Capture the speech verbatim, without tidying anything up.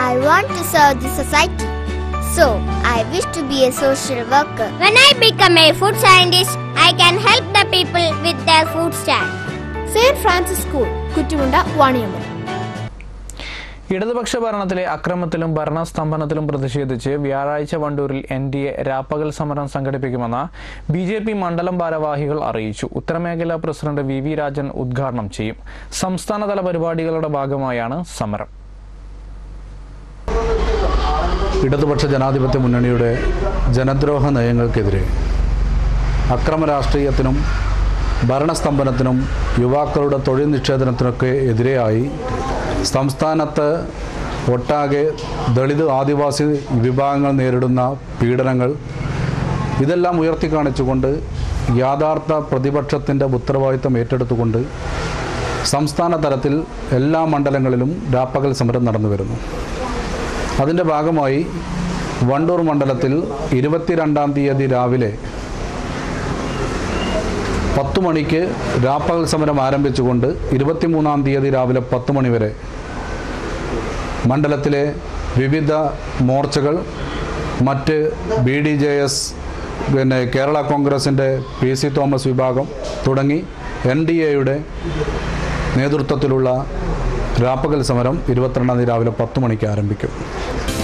I want to serve the society. So, I wish to be a social worker. When I become a food scientist, I can help the people with their food stand. Saint Francis School, Kuttimunda, Vaniyammal. ഇടതുപക്ഷ ഭരണത്തിലെ അക്രമത്തിലും ഭരണസ്തംഭനത്തിലും പ്രതിഷേധിച്ച് വ്യാഴാഴ്ച വണ്ടൂരിൽ N D A രാപ്പകൽ സമരം സംഘടിപ്പിക്കുമെന്ന് B J P മണ്ഡലം ഭാരവാഹികൾ അറിയിച്ചു. ഉത്തരമേഖലാ പ്രസിഡന്റ് വി വി രാജൻ ഉദ്ഘാടനം ചെയ്യും. സംസ്ഥാനതല പരിപാടികളുടെ ഭാഗമായാണ് സമരം. ഇടതുപക്ഷ ജനാധിപത്യ മുന്നണിയുടെ ജനദ്രോഹ നയങ്ങൾക്കെതിരെ അക്രമ രാഷ്ട്രീയത്തിനും ഭരണസ്തംഭനത്തിനും യുവാക്കളുടെ തൊഴിൽ നിഷേധനത്തിനൊക്കെ എതിരെയായി സംസ്ഥാനത്ത് ഒട്ടാകെ ദളിത് ആദിവാസി വിഭാഗങ്ങൾ നേരിടുന്ന പീഡനങ്ങൾ ഇതെല്ലാം ഉയർത്തിക്കാണിച്ചുകൊണ്ട് യാഥാർത്ഥ പ്രതിപക്ഷത്തിൻ്റെ ഉത്തരവാദിത്തം ഏറ്റെടുത്തുകൊണ്ട് സംസ്ഥാന തലത്തിൽ എല്ലാ മണ്ഡലങ്ങളിലും രാപ്പകൽ സമരം നടന്നു വരുന്നു. അതിൻ്റെ ഭാഗമായി വണ്ടൂർ മണ്ഡലത്തിൽ ഇരുപത്തിരണ്ടാം തീയതി രാവിലെ പത്ത് മണിക്ക് രാപ്പകൽ സമരം ആരംഭിച്ചുകൊണ്ട് ഇരുപത്തിമൂന്നാം തീയതി രാവിലെ പത്ത് മണി വരെ മണ്ഡലത്തിലെ വിവിധ മോർച്ചകൾ, മറ്റ് ബി ഡി ജെ എസ്, പിന്നെ കേരള കോൺഗ്രസിൻ്റെ പി സി തോമസ് വിഭാഗം തുടങ്ങി എൻ ഡി എയുടെ നേതൃത്വത്തിലുള്ള രാപ്പകൽ സമരം ഇരുപത്തിരണ്ടാം തീയതി രാവിലെ പത്ത് മണിക്ക് ആരംഭിക്കും.